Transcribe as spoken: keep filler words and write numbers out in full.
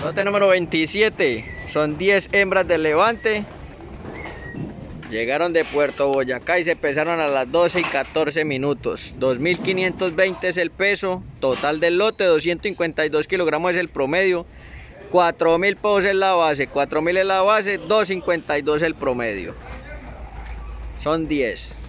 Lote número veintisiete. Son diez hembras del Levante. Llegaron de Puerto Boyacá y se pesaron a las doce y catorce minutos. dos mil quinientos veinte es el peso total del lote. doscientos cincuenta y dos kilogramos es el promedio. cuatro mil pesos es la base. cuatro mil es la base. doscientos cincuenta y dos es el promedio. Son diez.